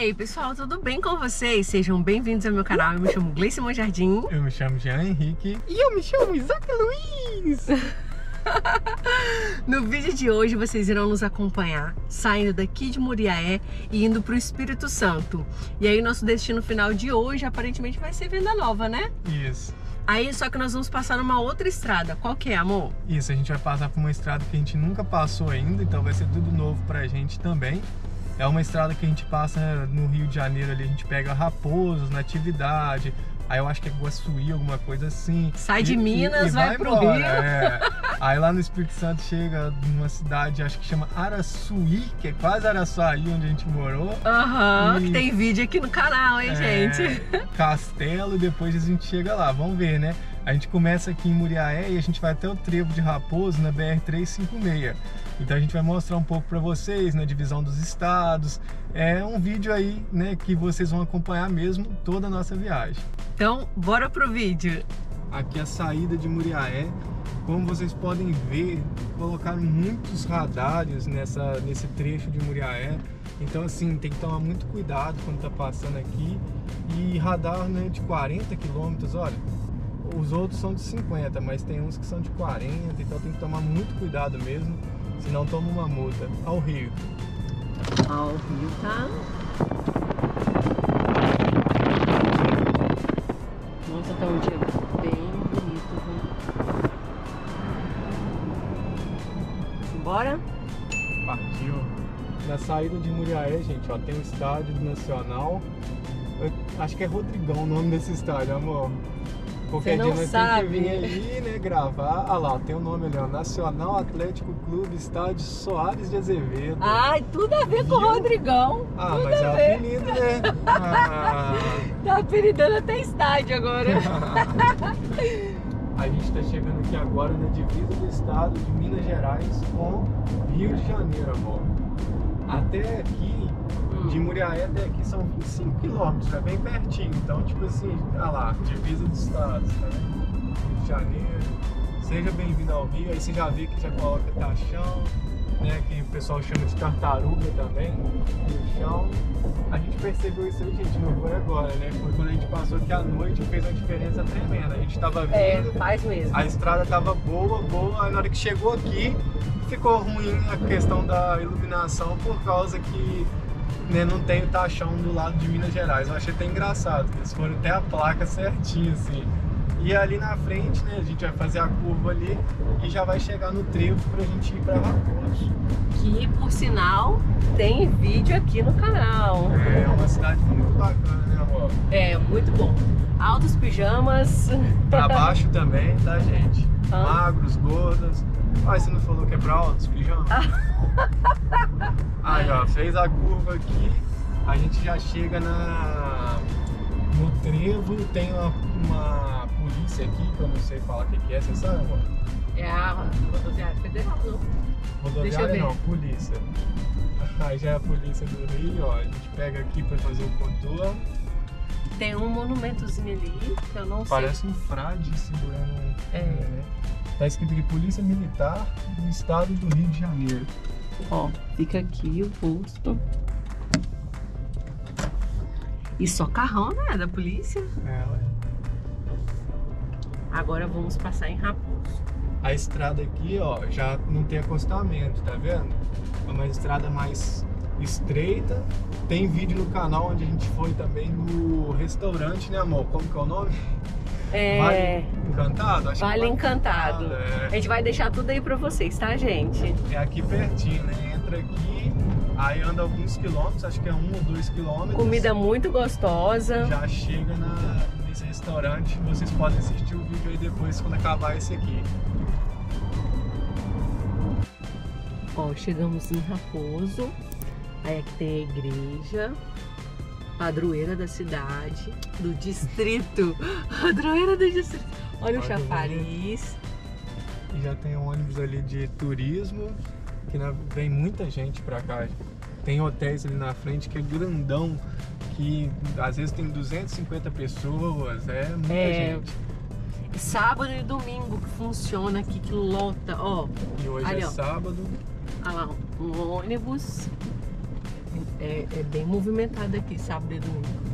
Ei pessoal, tudo bem com vocês? Sejam bem-vindos ao meu canal. Eu me chamo Gleice Monjardim. Eu me chamo Jean Henrique. E eu me chamo Isaac Luiz. No vídeo de hoje vocês irão nos acompanhar saindo daqui de Muriaé e indo para o Espírito Santo. E aí nosso destino final de hoje aparentemente vai ser Venda Nova, né? Isso. Aí só que nós vamos passar numa outra estrada. Qual que é, amor? Isso, a gente vai passar por uma estrada que a gente nunca passou ainda, então vai ser tudo novo pra gente também. É uma estrada que a gente passa no Rio de Janeiro ali, a gente pega Raposos, Natividade, aí eu acho que é Guaçuí, alguma coisa assim. Sai de Minas, vai pro embora, Rio. É. Aí lá no Espírito Santo chega numa cidade, acho que chama Araçuí, que é quase Araçuaí, onde a gente morou. Aham, E- que tem vídeo aqui no canal, hein, gente? Castelo, e depois a gente chega lá, vamos ver, né? A gente começa aqui em Muriaé e a gente vai até o Trevo de Raposo na BR-356. Então a gente vai mostrar um pouco para vocês na divisão dos estados. É um vídeo aí, né, que vocês vão acompanhar mesmo toda a nossa viagem. Então, bora pro vídeo. Aqui a saída de Muriaé. Como vocês podem ver, colocaram muitos radares nesse trecho de Muriaé. Então assim, tem que tomar muito cuidado quando tá passando aqui. E radar, né, de 40 km, olha. Os outros são de 50, mas tem uns que são de 40, então tem que tomar muito cuidado mesmo, senão toma uma multa. Ao Rio. Ó, o rio tá... Nossa, tá um dia bem bonito, viu? Bora? Partiu. Na saída de Muriaé, gente, ó, tem o Estádio Nacional. Eu acho que é Rodrigão o nome desse estádio, amor. Qualquer Você dia não nós sabe. temos que vir aí, né, gravar. Ah lá, tem o nome ali, ó, Nacional Atlético Clube Estádio Soares de Azevedo. Ai, tudo a ver com o Viu? Rodrigão. Ah, tudo mas a é o ver. apelido, né? Ah. Tá apelidando até estádio agora. A gente está chegando aqui agora na divisa do estado de Minas Gerais com Rio de Janeiro, amor. Até aqui, de Muriaé até aqui são 25 quilômetros, é bem pertinho. Então, tipo assim, olha lá, divisa dos estados, né? Rio de Janeiro. Seja bem-vindo ao Rio. Aí você já vê que já coloca taxão, né? Que o pessoal chama de tartaruga também, no chão. A gente percebeu isso aí, gente, não foi agora, né? Foi quando a gente passou aqui à noite e fez uma diferença tremenda. A gente tava vindo, Faz mesmo. a estrada tava boa, aí na hora que chegou aqui, ficou ruim a questão da iluminação por causa que, né, não tem o taxão do lado de Minas Gerais. Eu achei até engraçado, que eles foram até a placa certinho, assim. E ali na frente, né, a gente vai fazer a curva ali e já vai chegar no trevo pra gente ir pra Raposo. Que, por sinal, tem vídeo aqui no canal. É uma cidade muito bacana, né, amor? É, muito bom. Altos pijamas. Pra baixo também, tá, gente? Ah. Magros, gordas. Ai, você não falou que é pra altos pijama? Aí, ó, fez a curva aqui, a gente já chega no trevo, tem uma polícia aqui, que eu não sei falar o que é, você sabe, amor? É a rodoviária federal, não? Deixa eu Rodoviária ver. não, polícia. Aí já é a polícia do Rio, ó, a gente pega aqui pra fazer o contorno. Tem um monumentozinho ali, que eu não Parece um frade segurando um... É. né? Tá escrito aqui Polícia Militar do Estado do Rio de Janeiro. sei. Ó, fica aqui o posto. E só carrão, né, da polícia. É, ué. Agora vamos passar em Raposo. A estrada aqui, ó, já não tem acostamento, tá vendo? É uma estrada mais estreita. Tem vídeo no canal onde a gente foi também no restaurante, né, amor? Como que é o nome? É... Vale Encantado? Acho que Vale Encantado. É. A gente vai deixar tudo aí pra vocês, tá, gente? É aqui pertinho, né? Entra aqui, aí anda alguns quilômetros, acho que é 1 ou 2 quilômetros. Comida muito gostosa. Já chega nesse restaurante. Vocês podem assistir o vídeo aí depois quando acabar esse aqui. Ó, chegamos em Raposo. Aí aqui tem a igreja, padroeira da cidade, do distrito. Padroeira do distrito. Olha o Padroeira. chafariz. E já tem um ônibus ali de turismo, que vem muita gente pra cá. Tem hotéis ali na frente que é grandão, que às vezes tem 250 pessoas, é muita gente. Sábado e domingo que funciona aqui, que lota, ó. E hoje ali, é ó. sábado. Olha lá, um ônibus É bem movimentado aqui, sábado e domingo.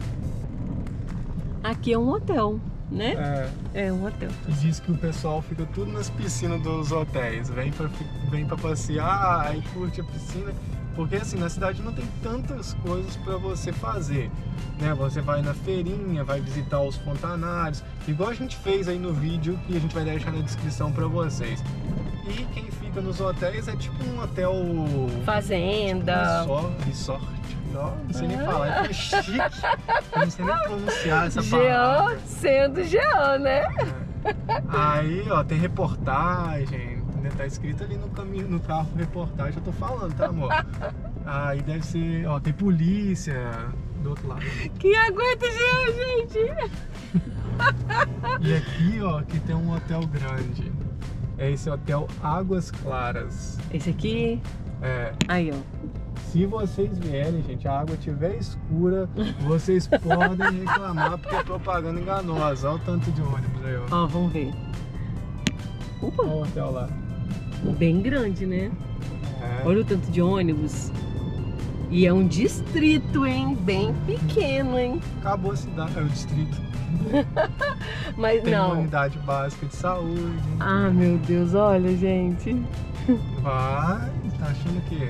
Aqui é um hotel, né? É um hotel. E diz que o pessoal fica tudo nas piscinas dos hotéis. Vem pra passear, aí curte a piscina. Porque assim, na cidade não tem tantas coisas pra você fazer, né? Você vai na feirinha, vai visitar os fontanários, igual a gente fez aí no vídeo que a gente vai deixar na descrição pra vocês. E quem fica nos hotéis é tipo um hotel... Fazenda. Resort. Não sei nem falar, é chique. Eu não sei nem pronunciar essa palavra. Jean sendo Jean, né? Aí, ó, tem reportagem. Tá escrito ali no carro reportagem, eu tô falando, tá, amor? Aí deve ser, ó, tem polícia do outro lado. Quem aguenta Jean, gente? E aqui, ó, aqui tem um hotel grande. É esse hotel Águas Claras. Esse aqui? É. Aí, ó. Se vocês vierem, gente, a água estiver escura, vocês podem reclamar porque é propaganda enganosa. Olha o tanto de ônibus aí, ó. Ó, vamos ver. Opa! Olha o hotel lá. Bem grande, né? É. Olha o tanto de ônibus. E é um distrito, hein? Bem pequeno, hein? Acabou a cidade, é o distrito. Mas Tem não. uma unidade básica de saúde. Ah, meu Deus, olha, gente. Vai, tá achando que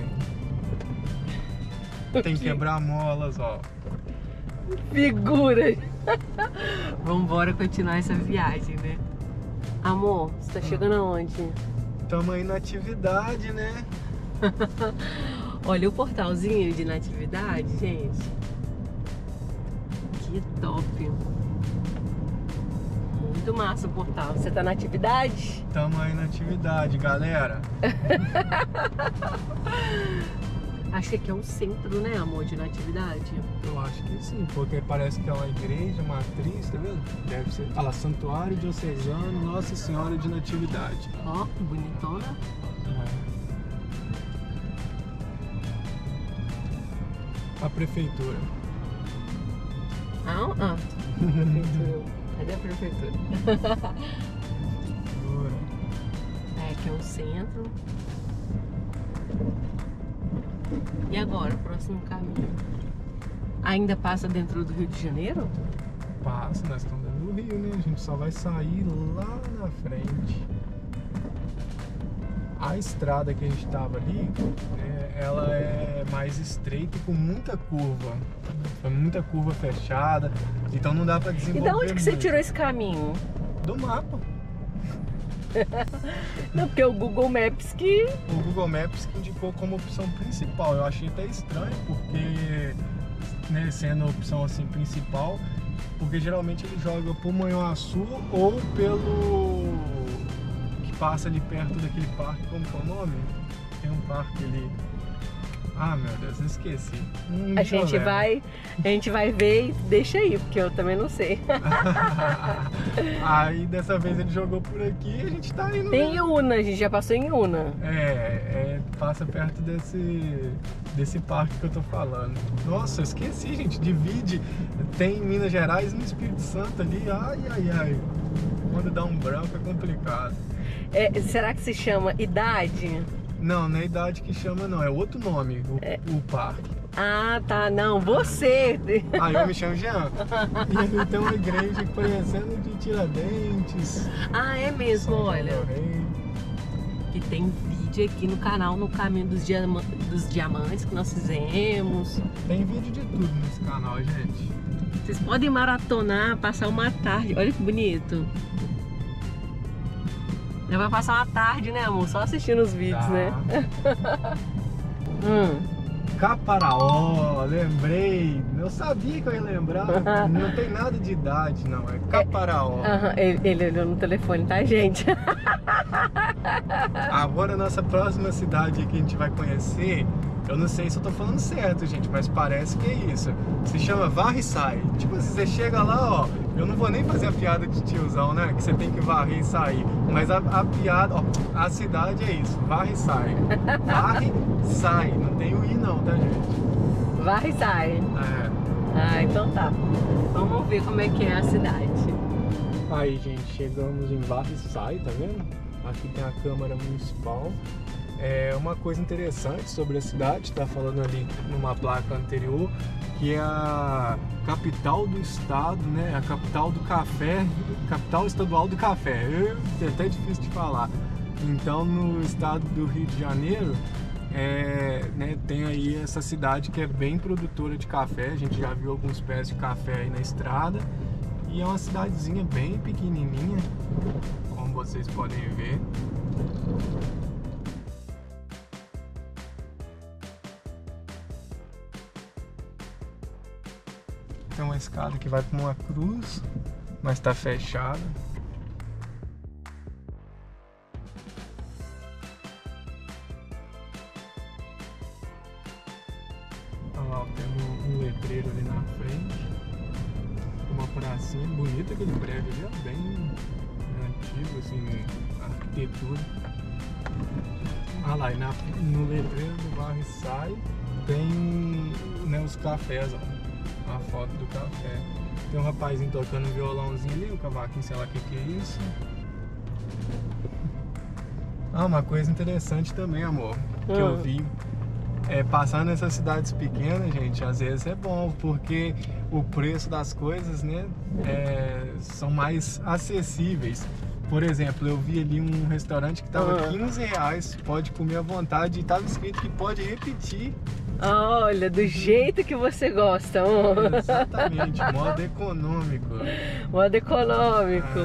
tem quebra-molas, ó. Figura. Vambora continuar essa viagem, né? Amor, você tá chegando aonde? Tamo aí na atividade, né? Olha o portalzinho de natividade, gente. Que top. Muito massa o portal. Você tá na atividade? Tamo aí na atividade, galera. Acho que aqui é o centro, né, amor, de natividade. Eu acho que sim, porque parece que é uma igreja, matriz, tá vendo? Deve ser. Olha lá, Santuário Diocesano Nossa Senhora de Natividade. Ó, bonitona. A prefeitura. Ah, prefeitura. Cadê a prefeitura? É, aqui é o centro. E agora, o próximo caminho? Ainda passa dentro do Rio de Janeiro? Passa, nós estamos dentro do Rio, né? A gente só vai sair lá na frente. A estrada que a gente estava ali, né, ela é mais estreita e com muita curva. Muita curva fechada, então não dá para desenvolver. E de onde que você muito. tirou esse caminho? Do mapa. Não, porque o Google Maps que... O Google Maps que indicou como opção principal. Eu achei até estranho, porque, né, sendo a opção assim principal, porque geralmente ele joga por Manhuaçu ou pelo que passa ali perto daquele parque, como que é o nome? Tem um parque ali. Ah, meu Deus, eu esqueci. A gente vai ver e deixa aí, porque eu também não sei. Aí dessa vez ele jogou por aqui e a gente tá indo. Tem Una, a gente já passou em Una. Passa perto desse parque que eu tô falando. Nossa, eu esqueci, gente. Divide. Tem Minas Gerais e no Espírito Santo ali. Ai. Quando dá um branco é complicado. Será que se chama idade? Não, não é idade que chama, não. É outro nome, o parque. Ah, tá. Não, você. Aí eu me chamo Jean. E ele tem uma igreja parecendo de Tiradentes. Ah, é mesmo, olha. Que tem vídeo aqui no canal, no Caminho dos Diamantes que nós fizemos. Tem vídeo de tudo nesse canal, gente. Vocês podem maratonar, passar uma tarde. Olha que bonito. Já vai passar uma tarde, né, amor? Só assistindo os vídeos, né? Caparaó, lembrei. Eu sabia que eu ia lembrar. Não tem nada de idade, não. É Caparaó. Ele olhou no telefone, tá, gente? Agora a nossa próxima cidade que a gente vai conhecer, eu não sei se eu tô falando certo, gente, mas parece que é isso. Se chama Varre e Sai. Tipo, se você chega lá, ó, eu não vou nem fazer a piada de tiozão, né? Que você tem que varrer e sair. Mas a piada, ó, a cidade é isso, varre e sai. Varre, sai. Não tem o I não, tá, gente? Varre e sai. Ah, então tá. Vamos ver como é que é a cidade. Aí, gente, chegamos em Varre e Sai, tá vendo? Aqui tem a Câmara Municipal. Uma coisa interessante sobre a cidade, tá falando ali numa placa anterior, que é a capital do estado, né? A capital do café, capital estadual do café. É até difícil de falar. Então, no estado do Rio de Janeiro, né, tem aí essa cidade que é bem produtora de café. A gente já viu alguns pés de café aí na estrada. E é uma cidadezinha bem pequenininha, como vocês podem ver. Tem uma escada que vai para uma cruz, mas está fechada. Olha lá, tem um letreiro ali na frente. Uma pracinha bonita, aquele prédio ali, é bem antigo, assim, a arquitetura. Ah lá, e no letreiro do Barra e Sai tem, né, os cafés, ó. A foto do café. Tem um rapazinho tocando um violãozinho ali, o cavaquinho, sei lá o que é isso. Uma coisa interessante também, amor, que eu vi. Passar nessas cidades pequenas, gente, às vezes é bom, porque o preço das coisas, né, são mais acessíveis. Por exemplo, eu vi ali um restaurante que tava R$15, pode comer à vontade, e tava escrito que pode repetir. Olha, do jeito que você gosta, amor. Exatamente, modo econômico. Modo econômico.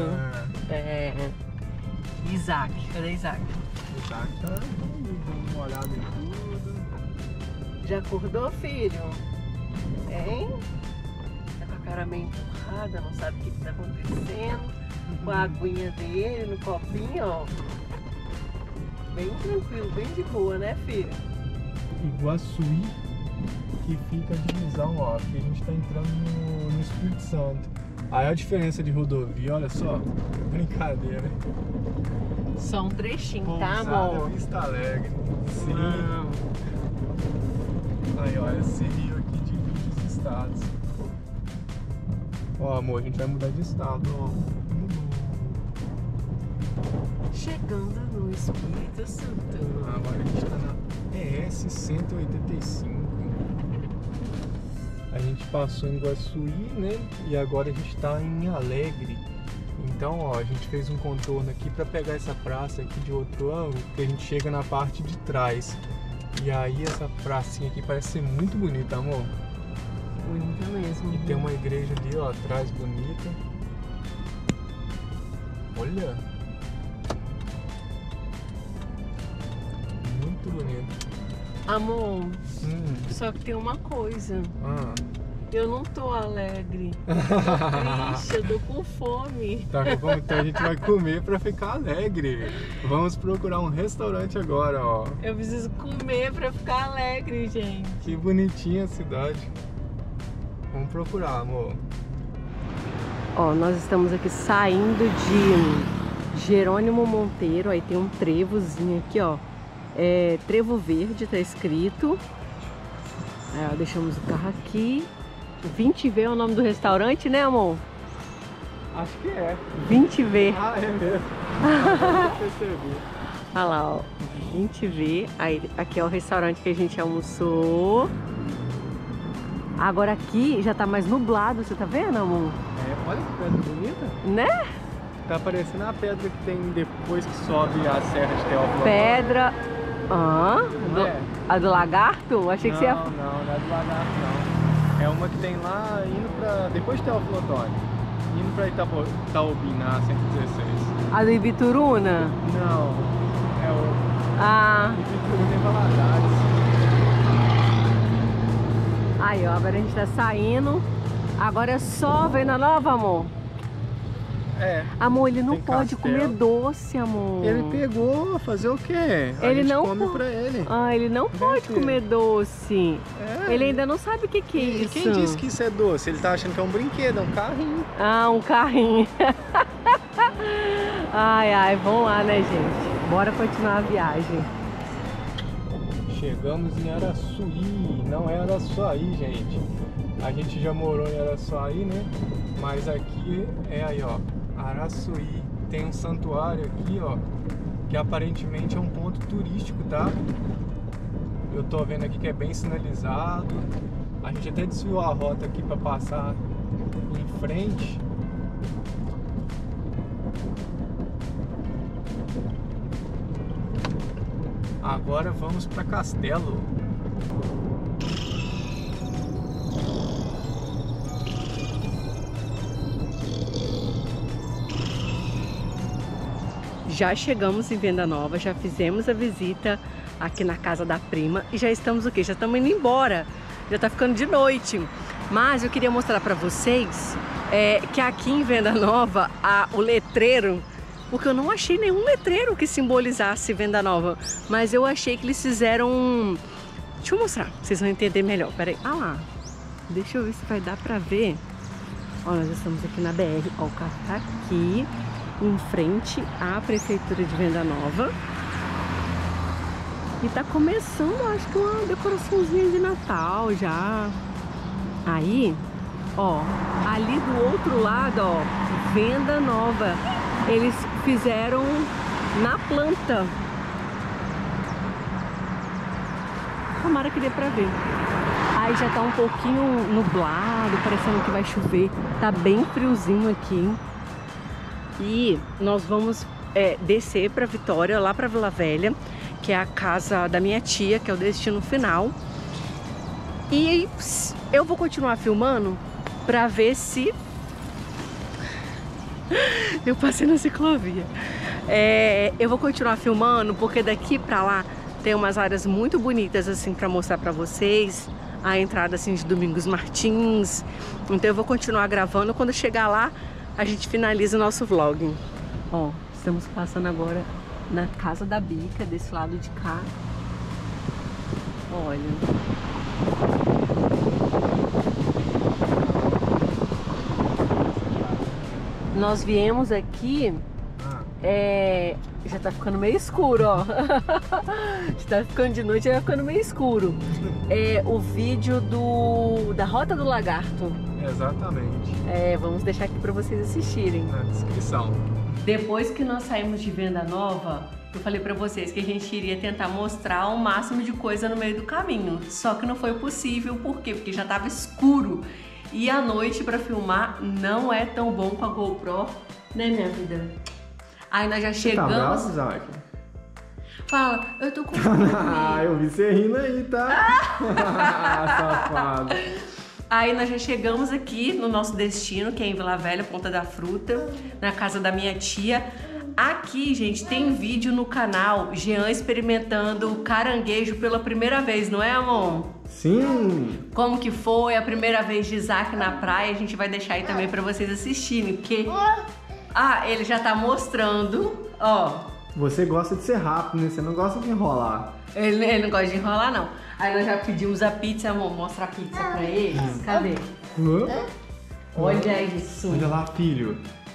Isaac, cadê Isaac? Isaac tá dando uma olhada em tudo. Já acordou, filho? Hein? Tá com a cara meio empurrada, não sabe o que tá acontecendo. Com a aguinha dele no copinho, ó. Bem tranquilo, bem de boa, né, filho? Iguaçuí, que fica a divisão, ó, que a gente tá entrando no Espírito Santo. Aí a diferença de rodovia, olha só, brincadeira, hein? Só um trechinho, Pousada, tá, amor? Vista Alegre. Sim. Aí, ó, esse rio aqui divide os estados. Ó, amor, a gente vai mudar de estado, ó. Chegando no Espírito Santo. Agora a gente tá na PS 185. A gente passou em Iguaçuí, né? E agora a gente tá em Alegre. Então, ó, a gente fez um contorno aqui para pegar essa praça aqui de outro ângulo, porque a gente chega na parte de trás. E aí essa pracinha aqui parece ser muito bonita, amor. Bonita mesmo. E tem uma igreja ali, ó, atrás, bonita. Olha! Muito bonito. Amor, só que tem uma coisa. Eu não tô alegre. Tô triste, eu tô com fome. Tá com fome? Então a gente vai comer pra ficar alegre. Vamos procurar um restaurante agora, ó. Eu preciso comer pra ficar alegre, gente. Que bonitinha a cidade. Vamos procurar, amor. Ó, nós estamos aqui saindo de Jerônimo Monteiro. Aí tem um trevozinho aqui, ó. Trevo Verde, tá escrito. Aí, ó, deixamos o carro aqui. 20V é o nome do restaurante, né, amor? Acho que é. 20V. Ah, é mesmo. Eu percebi. Olha lá, ó. 20V. Aí, aqui é o restaurante que a gente almoçou. Agora aqui já tá mais nublado, você tá vendo, amor? Olha que pedra bonita. Né? Tá parecendo a pedra que tem depois que sobe a Serra de Teófilo. Pedra... A do lagarto? Achei que você ia... Não, não é do lagarto, não. É uma que tem lá, indo pra... depois de Teófilo Otoni. Indo pra Itaobim, na 116. A do Ibituruna? Não, é o... Ibituruna tem Valadares. Aí, ó, agora a gente tá saindo. Agora é só Venda Nova, amor. Amor, ele não pode comer doce, amor. Ele pegou, fazer o quê? Ele não come pra ele. Ele não pode comer doce. Ele ainda não sabe o que é isso. E quem disse que isso é doce? Ele tá achando que é um brinquedo, é um carrinho. Um carrinho. Ai, vamos lá, né, gente? Bora continuar a viagem. Chegamos em Araçuí, não é Araçuaí, gente. A gente já morou em Araçuaí, né? Mas aqui é aí, ó, Araçuí. Tem um santuário aqui, ó, que aparentemente é um ponto turístico, tá? Eu tô vendo aqui que é bem sinalizado. A gente até desviou a rota aqui para passar em frente. Agora vamos para Castelo. Já chegamos em Venda Nova, já fizemos a visita aqui na casa da prima e já estamos o quê? Já estamos indo embora, já tá ficando de noite. Mas eu queria mostrar para vocês que aqui em Venda Nova o letreiro, porque eu não achei nenhum letreiro que simbolizasse Venda Nova, mas eu achei que eles fizeram deixa eu mostrar, vocês vão entender melhor. Peraí, lá, deixa eu ver se vai dar para ver. Ó, nós estamos aqui na BR, ó, o carro tá aqui em frente à prefeitura de Venda Nova e tá começando, acho que uma decoraçãozinha de Natal já. Aí, ó, ali do outro lado, ó, Venda Nova, eles fizeram na planta. Tomara que dê pra ver. Aí já tá um pouquinho nublado, parecendo que vai chover, tá bem friozinho aqui. E nós vamos descer para Vitória, lá para Vila Velha, que é a casa da minha tia, que é o destino final. E eu vou continuar filmando para ver se... Eu passei na ciclovia. Eu vou continuar filmando porque daqui para lá tem umas áreas muito bonitas assim para mostrar para vocês. A entrada assim de Domingos Martins. Então eu vou continuar gravando. Quando chegar lá, a gente finaliza o nosso vlog. Ó, estamos passando agora na casa da Bica, desse lado de cá. Olha. Nós viemos aqui... já tá ficando meio escuro, ó. Já tá ficando de noite, já vai ficando meio escuro. O vídeo da Rota do Lagarto. Exatamente. Vamos deixar aqui para vocês assistirem. Na descrição. Depois que nós saímos de Venda Nova, eu falei para vocês que a gente iria tentar mostrar o máximo de coisa no meio do caminho. Só que não foi possível, por quê? Porque já tava escuro. E à noite para filmar não é tão bom com a GoPro, né, minha vida? Aí nós já chegamos... Tá bravo, Zac? Fala, eu tô com... Eu vi você rindo aí, tá? Safado. Aí nós já chegamos aqui no nosso destino, que é em Vila Velha, Ponta da Fruta, na casa da minha tia. Aqui, gente, tem vídeo no canal Jean experimentando caranguejo pela primeira vez, não é, amor? Sim! Como que foi a primeira vez de Isaac na praia, a gente vai deixar aí também pra vocês assistirem, porque... ele já tá mostrando, ó. Você gosta de ser rápido, né? Você não gosta de enrolar. Ele não gosta de enrolar, não. Aí nós já pedimos a pizza, amor. Mostra a pizza pra eles. Cadê? Olha isso. Olha lá, filho.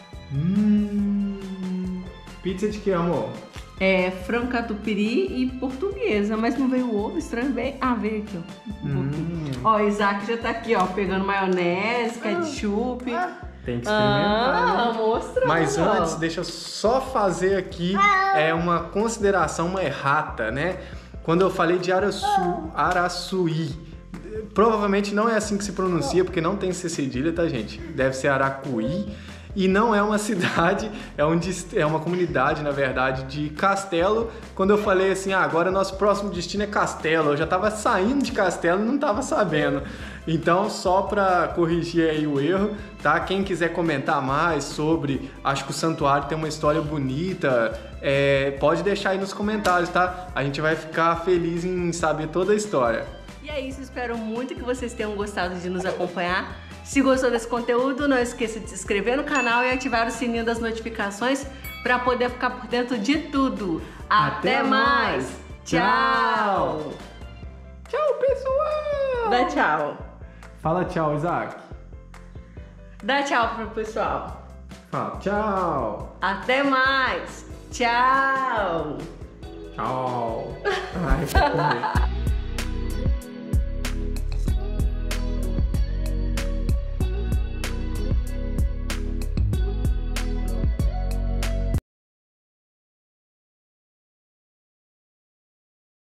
Pizza de que, amor? Frango catupiry e portuguesa, mas não veio o ovo, estranho. Veio aqui, ó. Ó, Isaac já tá aqui, ó, pegando maionese, ketchup. Tem que experimentar. Mostra. Mas antes, deixa eu só fazer aqui uma consideração, uma errata, né? Quando eu falei de Araçuí, provavelmente não é assim que se pronuncia, porque não tem C cedilha, tá, gente? Deve ser Aracuí. E não é uma cidade, é uma comunidade, na verdade, de Castelo. Quando eu falei assim, agora nosso próximo destino é Castelo, eu já tava saindo de Castelo e não tava sabendo. Então, só para corrigir aí o erro, tá? Quem quiser comentar mais sobre, acho que o santuário tem uma história bonita, pode deixar aí nos comentários, tá? A gente vai ficar feliz em saber toda a história. E é isso, espero muito que vocês tenham gostado de nos acompanhar. Se gostou desse conteúdo, não esqueça de se inscrever no canal e ativar o sininho das notificações para poder ficar por dentro de tudo. Até mais! Tchau! Tchau, pessoal! Dá tchau! Fala tchau, Isaac. Dá tchau pro pessoal. Fala tchau! Até mais! Tchau! Tchau! Ai,